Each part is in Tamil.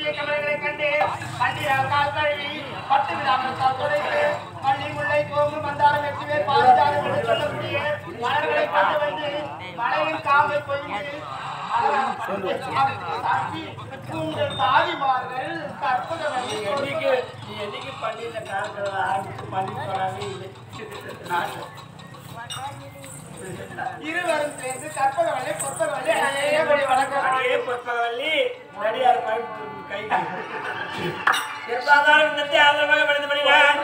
பச்சை கமலங்களை கண்டு பண்டியால் கால் கழுவி 10 விடாமல் தொடைத்து மல்லி முல்லை கோம்பு மந்தாரம் வெற்றிவே பாரிஜாதம் என்று சொல்லக்கூடிய மலர்களை கொண்டு வந்து மலையின் காமை கொய்து உங்கள் தாதிமார்கள் கற்பகவல்லி என்னைக்கு பள்ளியில பள்ளி இருவரும் சேர்ந்து கற்பகவல்லி பொற்பகவல்லி அதேபடி வணக்கம் பொற்பகவல்லி நடிகார் கை சாதாரணத்தை ஆதரவாக படித்து படிக்கிறார்.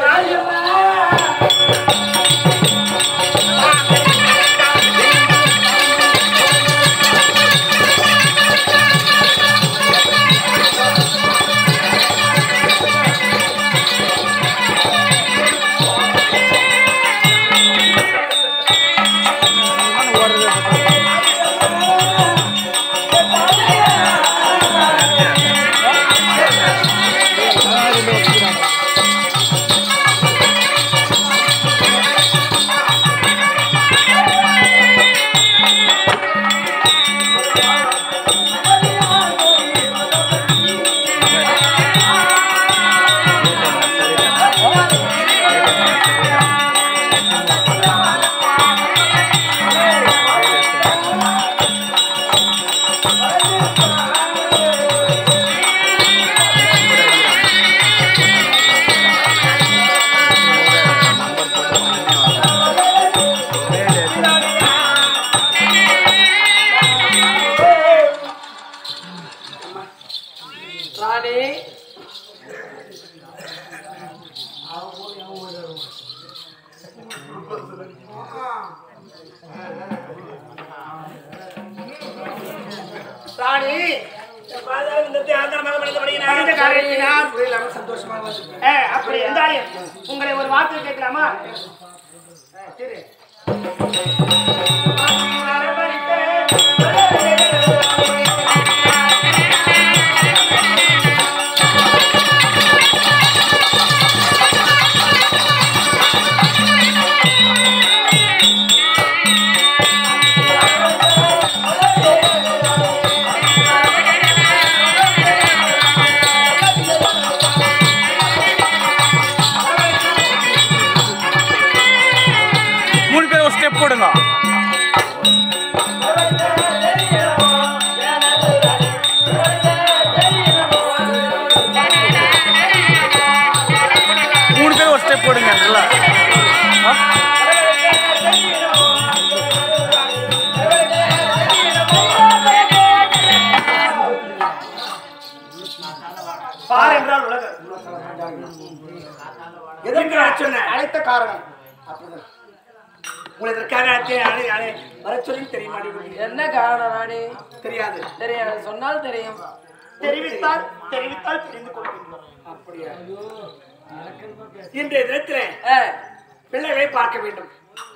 அப்படி இருந்தாலும் உங்களை ஒரு வார்த்தை கேட்கலாமா? போடுங்க. மூணு பேர் ஒரு ஸ்டெப் போடுங்க. பார் என்றால் உலக எதற்கு அழைத்த காரணம் உங்களை இதற்காக வர சொல்லி தெரியுமா? என்ன காரணம் ராணி? தெரியாது. தெரியாது சொன்னால் தெரியும். தெரிவித்தால் தெரிந்து கொள்கிறோம். அப்படியா? இன்றைய தினத்திலே பிள்ளைகளை பார்க்க வேண்டும்.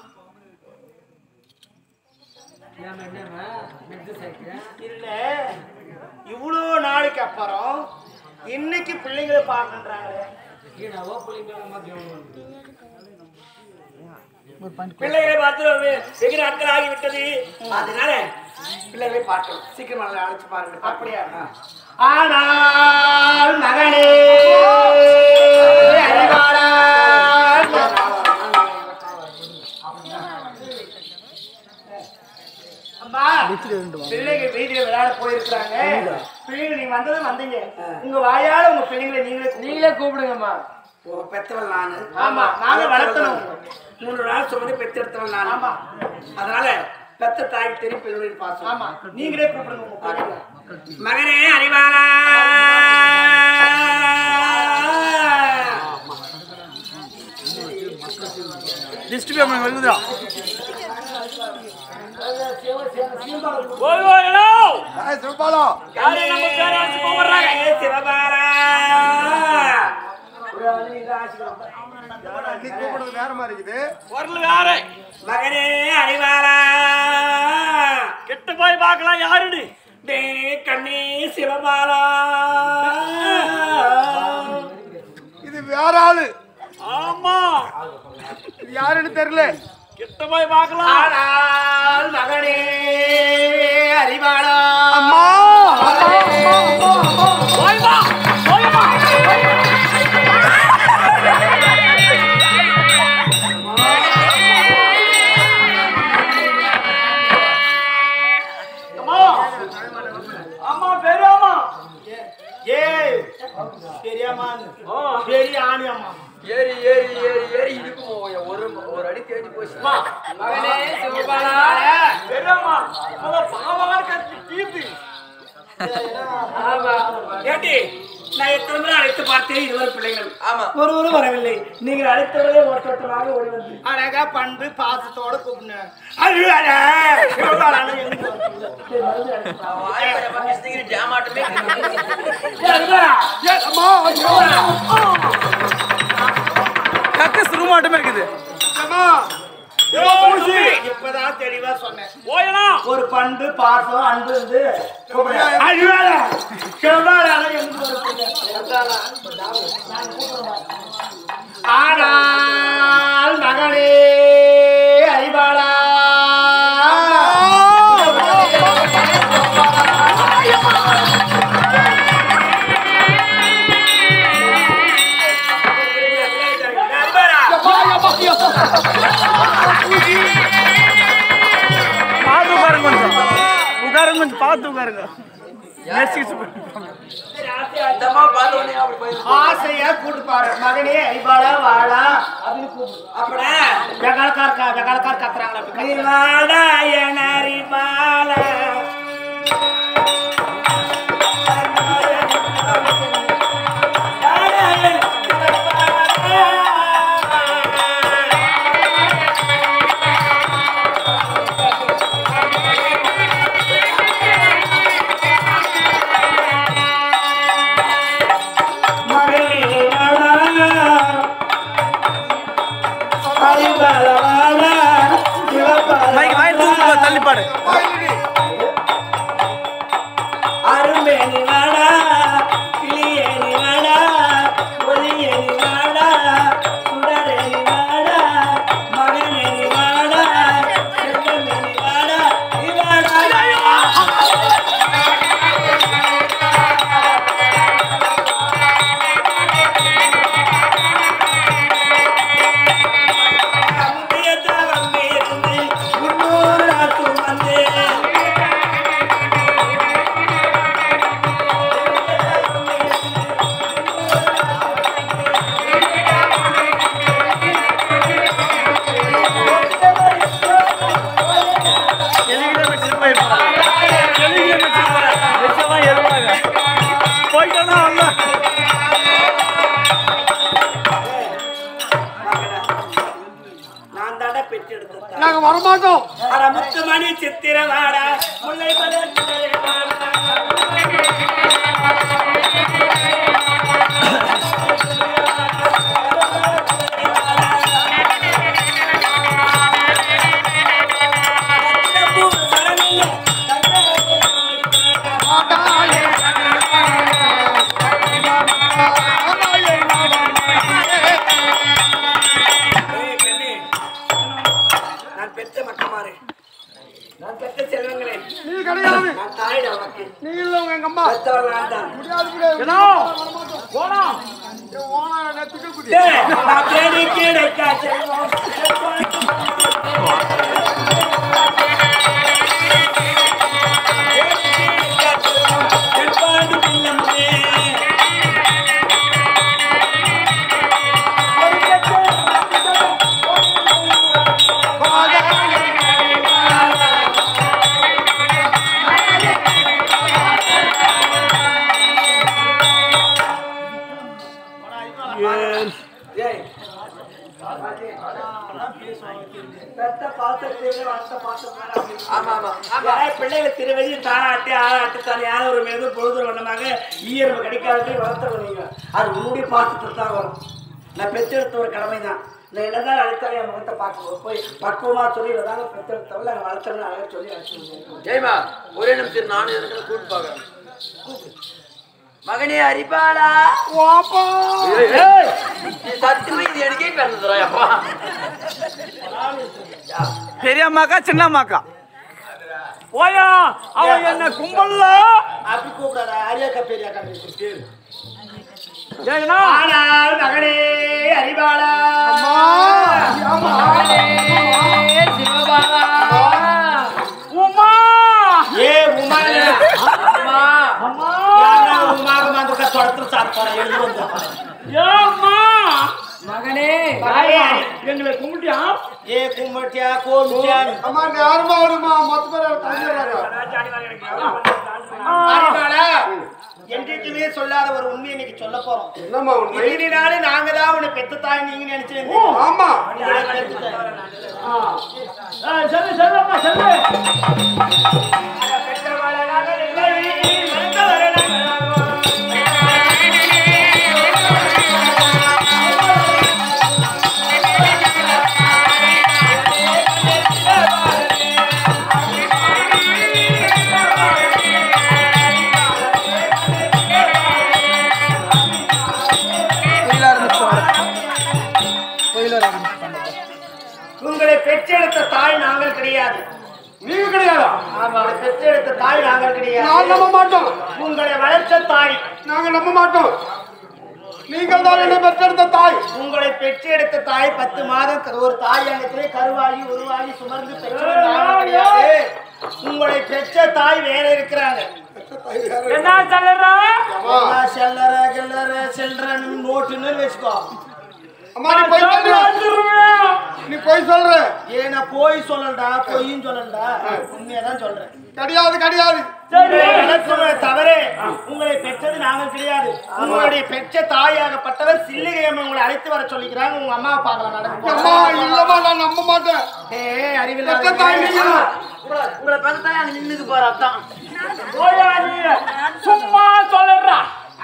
இல்ல இவ்வளவு நாளைக்கு அப்புறம் இன்னைக்கு பிள்ளைங்களை பார்க்கின்றாங்களே. பிள்ளைகளை பார்த்து வெகு நாட்கள் ஆகிவிட்டது. அதனால பிள்ளைகளை பார்க்கணும். சீக்கிரம் அழைச்சு பாருங்க. அப்படியா? ஆனால் மகனே அம்மா பிள்ளைங்க வீதியில விளையாட போயிருக்காங்க. பிள்ளைங்க நீங்க வந்ததும் வந்தீங்க. உங்க வாயால உங்க பிள்ளைங்களை நீங்களே கூப்பிடுங்கம்மா. பெத்தவள் நானு. ஆமா நாங்க வளர்த்தணும். 3 நாள் சுமந்து பெற்றெடுத்தவள் நான். ஆமா அதனால பெத்த தாய்க்கு தெரியும் பிள்ளைகளின் பாசம். ஆமா நீங்களே கூப்பிடுங்க. மகனே அறிவாளா டிஸ்ட் பேமெண்ட் வருதுடா. ஓய் ஓய் ஹலோ ஹாய் சிவபாலா. யாரே நம்ம பேர வச்சு கூப்பிடுறாங்க. ஏ சிவபாலா நீ கூப்பிடுறது வேற மாதிரி இருக்குது. வரல யாரே மகனே அறிவாளா கிட்ட போய் பார்க்கலாம் யாருன்னு. டே கண்ணே சிவபாலா இது வேற ஆளு. ஆமா இது யாருன்னு தெரியல. கிட்ட போய் பார்க்கலாம். ஆனால் மகனே அறிவாளா அம்மா போய்மா போய்மா அம்மா பெரியம்மா ஏய் பெரியம்மா பெரிய ஆணி அம்மா ஏறி ஏறி ஏறி ஏறி இருக்கும் ஒரு அடி தேடி போச்சு மகனே சிவபாலா பெரியம்மா பாவமா கட்டி கீர்த்தி ஆமா ஏட்டி நான் எத்தனை முறை அழைத்து பார்த்தேன் இருவர் பிள்ளைகள் ஆமா ஒருவரும் வரவில்லை நீங்கள் அழைத்தவர்களே ஒருத்தராக ஓடி வந்து அழகா பண்பு பாசத்தோட கூப்பிடுங்க கிருஷ்ணகிரி டேம் ஆட்டமே கக்கு சுருமாட்டமே இருக்குது. இப்பதான் தெளிவா சொன்னேன். போயலாம். ஒரு பண்பு பாசம் அன்பு வந்து ஆனால் மகனே அறிவாளா கொஞ்சம் பார்த்து உட்காருங்க. ஆசையா கூட்டு பாரு மகனே அறிவாளா வாழா அப்படின்னு கூப்பிடு. அப்படா வெகாலக்கார் கத்துறாங்களா வாடா என அறிவாளா தள்ளிப்பாடு அரும்பேனி வாடா கிளியேனி வாடா ஒலியேனி வாடா சுடரேனி வாடா மகனேனி வாடா செல்வமேனி வாடா நாங்க வரமாட்டோம். முத்துமணி சித்திரவாடா முல்லை பிள்ளைகளை திருவதி தாராட்டி ஆராட்டி தனியான ஒரு மீது பொழுது வண்ணமாக ஈயர்வு கிடைக்காதே வளர்த்தவங்க அது உன்னுடைய பாசத்தை தான் வரும். நான் பெற்றெடுத்த ஒரு கடமை தான். நான் என்னதான் அழைத்தாலே என் முகத்தை பார்க்க போய் பக்குவமா சொல்லி இதாங்க பெற்றெடுத்தவள் நாங்கள் வளர்த்தவங்க அழகாக சொல்லி அழைச்சிருக்கோம். ஜெயமா ஒரே நிமிஷம் நானும் எனக்கு கூப்பிட்டு பார்க்கறேன். மகனே அறிவாளா சத்தியமா இது எனக்கே பிறந்ததுரா அப்பா பெரியம்மாக்கா சின்னம்மாக்கா போயா அவன் என்ன கும்பல்ல அப்படி கூப்பிடாத அரியாக்கா பெரியாக்கா பேரு. ஏன்னா ஆனால் மகனே அறிவாளா மகனே சிவபாலா உமா ஏ உமா அம்மா அம்மா உமாக மாந்துக்க தொடர்ந்து சாப்பிட எழுதி வந்து ஏம்மா மகனே எங்களை கும்பிட்டியா ஏ கும்பட்டியா கோமிட்டியா அம்மா யாருமா வருமா மொத்த பேர் அறிவாளா என்றைக்குமே சொல்லாத ஒரு உண்மையை இன்னைக்கு சொல்ல போறோம். என்னம்மா உண்மை? இதனால நாங்க தான் உன்னை பெத்த தாய் நீங்க நினைச்சிருந்தீங்க. ஆமா சொல்லு சொல்லுப்பா சொல்லு உங்களை பெற்றெடுத்த தாய் நாங்கள் கிடையாது. நீங்க கிடையாதா? உங்களை பெற்றெடுத்த தாய் நாங்கள் கிடையாது. நான் நம்ப மாட்டோம். உங்களை வளர்த்த தாய் நாங்க நம்ப மாட்டோம். நீங்கள் தான் என்னை பெற்றெடுத்த தாய். உங்களை பெற்றெடுத்த தாய் 10 மாதம் ஒரு தாய் அங்கத்திலே கருவாகி உருவாகி சுமர்ந்து பெற்றவர் நாங்கள் கிடையாது. உங்களை பெற்ற தாய் வேற இருக்கிறாங்க. என்ன சொல்லுறா செல்லற கில்லற செல்றன்னு நோட்டுன்னு வச்சுக்கோ. அம்மா நீ போய் சொல்ற. நீ போய் சொல்ற. ஏன்னா போய் சொல்லண்டா பொய்யும் சொல்லண்டா உண்மையதான் சொல்றேன். கிடையாது கிடையாது. தவறே உங்களை பெற்றது நாங்கள் கிடையாது. உங்களுடைய பெற்ற தாயாகப்பட்டவர் சில்லிகை அம்மா உங்களை அழைத்து வர சொல்லிக்கிறாங்க. உங்க அம்மாவை பார்க்கலாம் நடக்கும். அம்மா இல்லம்மா நான் நம்ப மாட்டேன். அறிவில்லை தாய் நீங்க தான். உங்களை பெற்ற தாய் அங்க நின்னுது போற அர்த்தம். போயா நீ சும்மா சொல்லுறா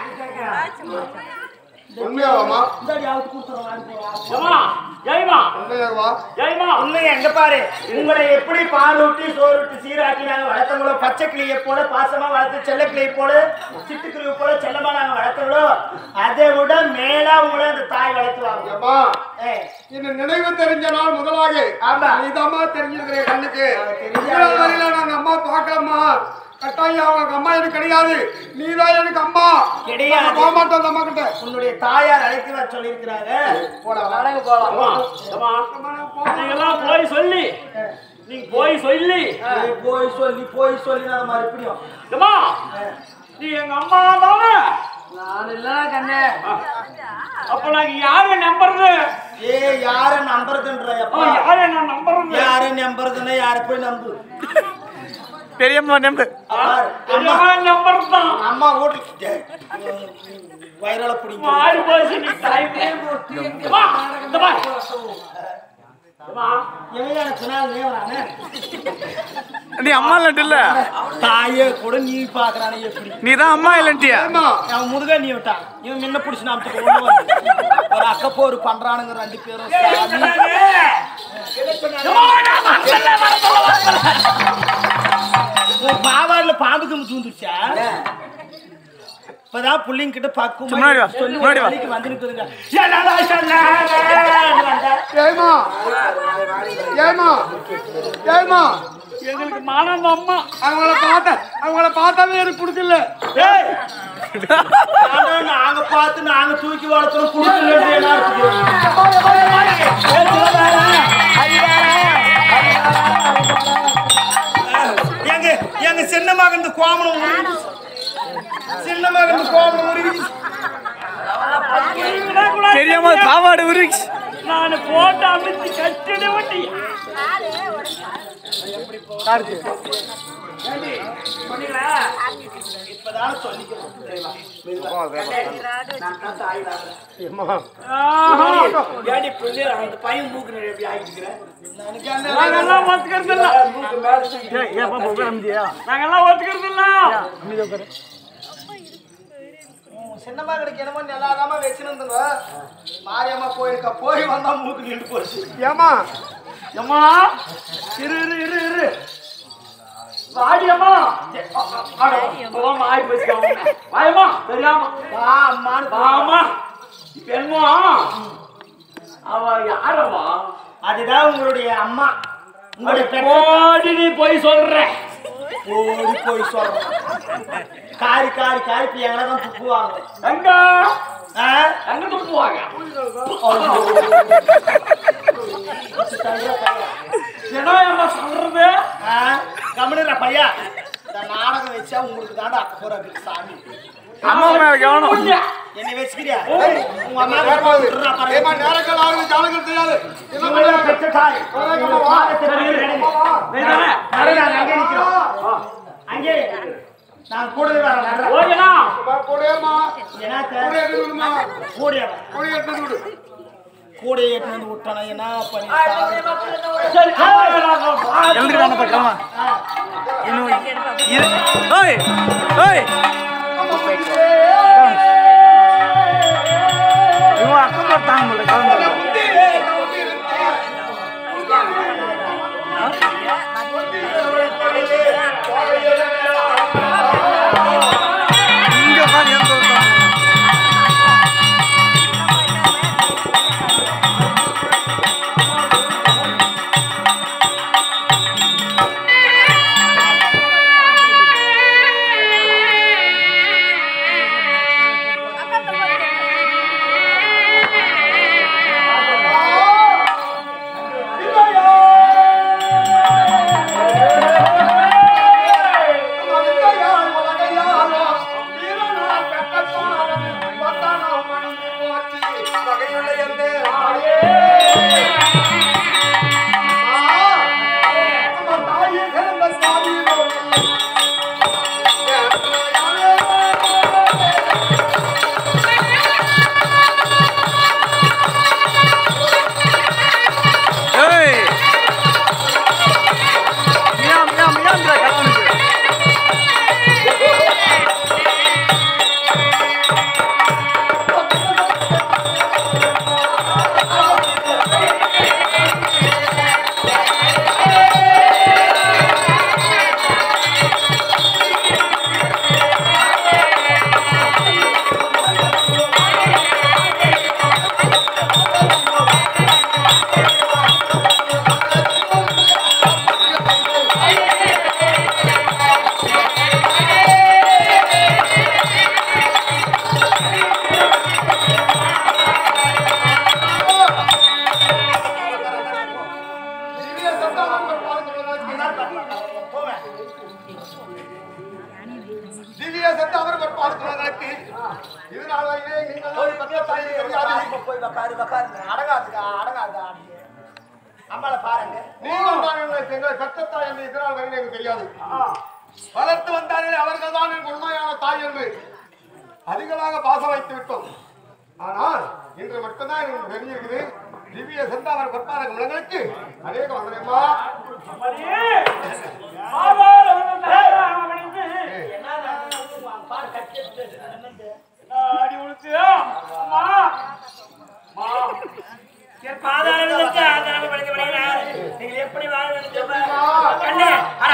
உண்மையாவாமா? இந்தாடி அவுத்து கொடுத்துறோம். ஏமா ஏய்மா உண்மையாவா? ஏய்மா உண்மையை எங்க பாரு. உங்களை எப்படி பால் ஊட்டி சோறு ஊட்டி சீராட்டி நாங்க வளர்த்தவங்களோ, பச்சை கிளியை போல பாசமா வளர்த்து செல்ல கிளியை போல சிட்டுக்கிளியை போல செல்லமா நாங்க வளர்த்தவங்களோ அதை விட மேலா உங்களை அந்த தாய் வளர்த்துவாங்க. அம்மா இந்த நினைவு தெரிஞ்ச நாள் முதலாக ஆமா. நீதாம்மா தெரிஞ்சிருக்கிற கண்ணுக்கு தெரிஞ்ச வரையில நாங்க அம்மா பார்க்கலாமா? கட்டாயம் அவங்க அம்மா எனக்கு கிடையாது. நீதான் எனக்கு அம்மா கிடையாது. போக மாட்டோம் அந்த அம்மா கிட்ட. உன்னுடைய தாயார் அழைத்து வர சொல்லியிருக்கிறாங்க. போலாம் நடங்க போலாம் நீங்கெல்லாம் போய் சொல்லி நீங்க போய் சொல்லி போய் சொல்லி நான் மறுபடியும் ஏமா நீ எங்க அம்மா தானே நான் இல்ல கண்ணே அப்ப நாங்க யாரை நம்புறது யார நம்புறதுன்ற யாரை நான் நம்புறது யார நம்புறதுன்னா யார போய் நம்பு. பெரியம்மா நம்பு நம்பர் தான் அம்மா ஓட்டு வயிறால பிடிக்கும். மாறி போச்சு நீ டைமே நீ அம்மா இல்ல தாயே கூட நீ பாக்குறானே எப்படி நீதான் அம்மா இல்லன்ட்டியா அவன் முதுக நீ விட்டான். இவன் முன்ன புடிச்சு நாமத்துக்கு ஒரு அக்கப்போரு பண்றானுங்க 2 பேரும். பாவாடுல பாம்புக்கு முச்சுச்சா இப்பதான் புள்ளிங்க கிட்ட பக்குவமா சொல்லி வழிக்கு வந்துருக்குதுங்க. ஏமா ஏமா ஏமா எங்களுக்கு மானம் அம்மா அவங்கள பார்த்தாலே எனக்கு பிடிக்கல. நாங்க பார்த்து நாங்க தூக்கி வளர்த்தோம் குடுக்கல. எங்க எங்க சின்ன மகன் கோமணம் சின்ன மகன் கோமணம் உருவி தெரியாம பாவாடு உருச்சு நான் போட்டு அமைச்சு கட்டிட வண்டி இப்பதான் சொல்லிக்கிறோம். அந்த பையன் மூக்கு எப்படி ஆகிக்கிறேன். நாங்கெல்லாம் ஒத்துக்கிறது இல்ல நாங்கெல்லாம் ஒத்துக்கிறது இல்ல சின்னம்மா கிடைக்க என்னமோ நல்லாதாம வச்சிருந்துங்க. மாரியம்மா போயிருக்கா போய் வந்தா மூக்கு நின்று போச்சு. ஏமா அம்மா இரு இரு இரு இரு வாடியம்மா ஆய் போச்சு வாயம்மா தெரியாம வா அம்மான்னு வாமா இப்ப என்னமா அவ யாரம்மா அதுதான் உங்களுடைய அம்மா. ஓடி நீ போய் சொல்ற ஓடி போய் சொல்றேன். காரி காரி காரி பிள்ளைங்களை தான் துப்புவாங்க. எங்க எங்க துப்புவாங்க? என்ன சொல்றது? கம்முனுற பையா, இந்த நாடகம் வச்சா உங்களுக்கு தாண்டா அக்க போறாங்க சாமி. அம்மா மேல கவனம். என்ன வச்சுக்கிறியா? உங்க அம்மா ஏமா நேரங்கள் ஆகுது, ஜாலங்கள் தெரியாது. என்ன இவங்க பெற்ற தாய். பண்ணலாம்? பாதத்தை அங்கே நிக்கிறோம். அங்கே நான் கூடவே வரேன். ஓடினா போடேமா, என்ன கூட எடுத்துடுமா, கூடிய கூட எடுத்து விடு. கூட ஏற்று வந்து விட்டானா என்ன பண்ணி சரி எழுந்துருக்கான பக்கமா இன்னும் ஓய் ஓய் இவன் அக்கம் பார்த்தாங்க போல கலந்து இங்க பாரு எந்த அம்மால பாருங்க. தெரியாது. வளர்த்து வந்தார்கள், அவர்கள் தான் என் உண்மையான தாய் என்று அதிகமாக பாசம் வைத்து விட்டோம். ஆனால் இன்று மட்டும்தான் எனக்கு தெரிஞ்சிருக்குது. திவ்ய செந்தாமரை பொற்பாத குணங்களுக்கு அநேக வந்தனமா நீங்கள் எப்படி வாழ கண்ணே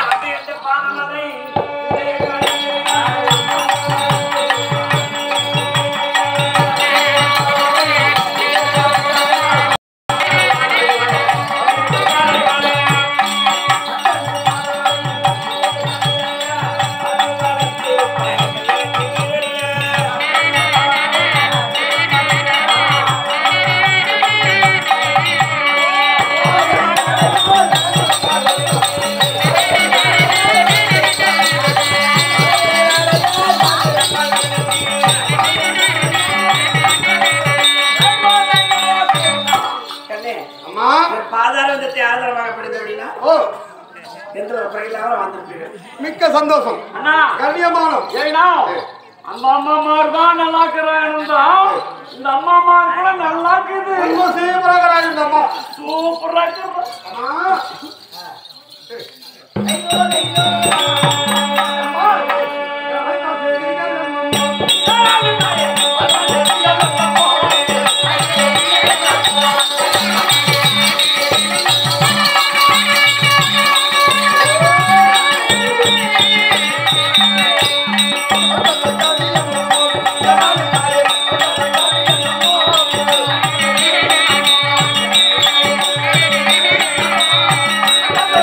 மிக்க சந்தோஷம். கண்ணியமானம் அந்த அம்மா மாதிரி தான் நல்லா இருக்கிறான். இந்த அம்மா மாதிரி கூட நல்லா இருக்குது. இந்த அம்மா சூப்பரா இருக்கிறார்.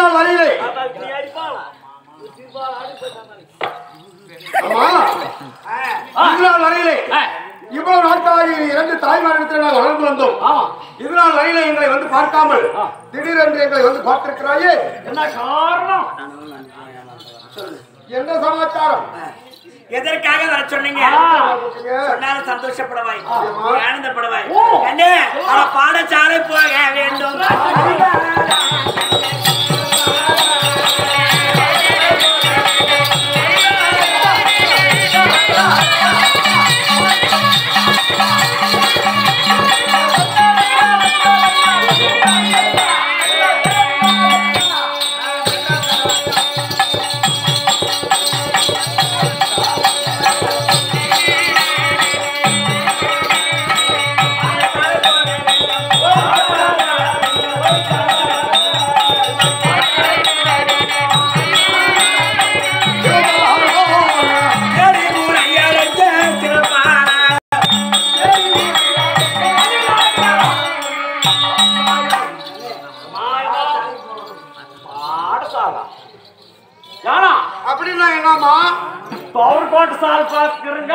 நாள் வரையிலே இதனால் வரையிலே இவ்வளவு நாட்களாக 2 தாய்மாரிடத்தில் நாங்கள் வளர்ந்து வந்தோம். இதனால் வரையிலே எங்களை வந்து பார்க்காமல் திடீரென்று எங்களை வந்து பார்த்திருக்கிறாயே, என்ன காரணம்? என்ன சமாச்சாரம்? எதற்காக வர சொன்னீங்க? சொன்னாலும் சந்தோஷப்படவாய், ஆனந்தப்படவாய். பாடசாலை போக வேண்டும். அப்படின்னா என்னமா? பவர் கோட் சால் பாக்குறீங்க,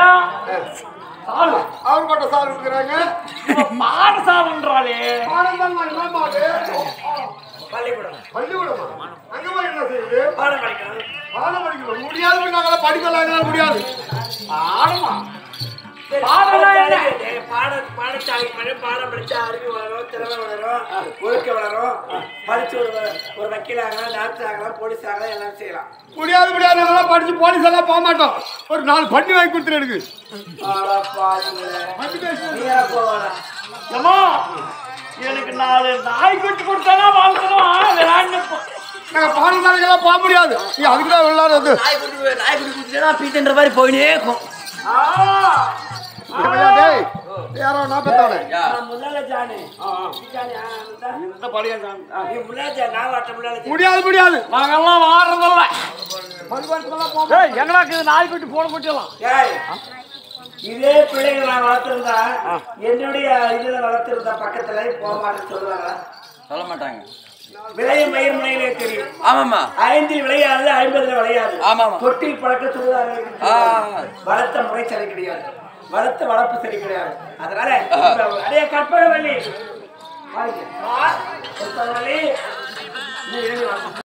அவர் கொட்ட சார் இருக்கிறாங்க. பாடசாலன்றாலே பள்ளிக்கூடமா? அங்க போய் என்ன செய்யுது? பாடம் படிக்கணும். பாடம் படிக்கணும் முடியாது. நாங்கள படிக்கலாம் முடியாது. பாடமா பாடசாலை பாடம் படிச்சா அறிவு வளரும், திறமை வளரும், ஒழுக்க வளரும். படிச்சு ஒரு வக்கீல் ஆகலாம், டாக்டர் ஆகலாம், போலீஸ் ஆகலாம், எல்லாம் செய்யலாம். முடியாது. நாங்களாம் படிச்சு போலீஸ் எல்லாம் போக மாட்டோம். ஒரு 4 பண்ணி வாங்கி கொடுத்துரு எனக்கு. எனக்கு 4 நாய்க்குட்டி கொடுத்தானா வாழ்க்கணும். நாங்க பாடசாலைக்கெல்லாம் போக முடியாது. நீ அதுக்குதான் விளையாடுறது. நாய் குடி குடிச்சுன்னா பீத்தன்ற மாதிரி போயினே இருக்கும். யாரோ நான் பெத்தவனே முடியாது. நாங்கெல்லாம் வாடுறதில்ல. எங்கடா நாய்க்குட்டி போட முடியலாம். இதே பிள்ளைகள் நான் வளர்த்திருந்தா என்னுடைய இதுல வளர்த்திருந்தா பக்கத்துல போக மாட்டேன்னு சொல்லுவாங்க. சொல்ல மாட்டாங்க. விளையும் மயிர் முனையிலே தெரியும். ஆமாமா. 5 விளையாது, 50 விளையாது. ஆமாமா. தொட்டில் பழக்க சொல்லுவாங்க. வளர்த்த முறை சரி கிடையாது, வளர்த்த வளர்ப்பு சரி கிடையாது. அதனால அதே கற்பனை வள்ளி